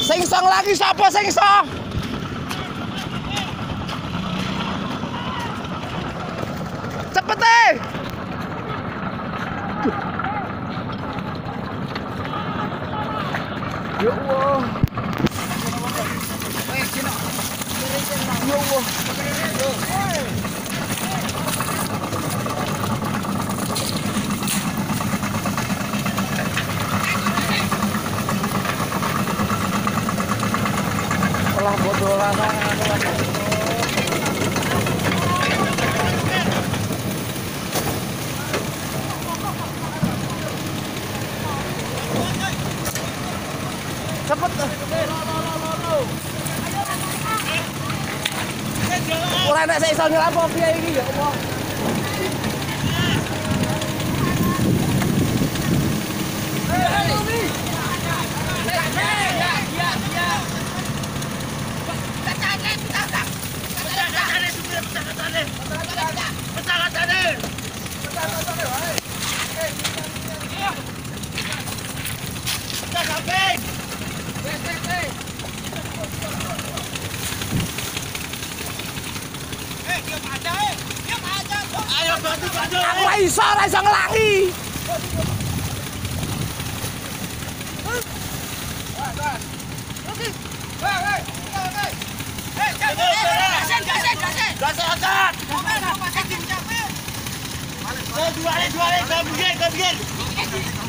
Sing song lagi sapa sing song? Cepet deh. Ya Allah. Ya Allah. Lah bodolan cepet ora nek saya iso nyelapo piye iki ya Allah. Aku ora iso ngelangi. Gasen.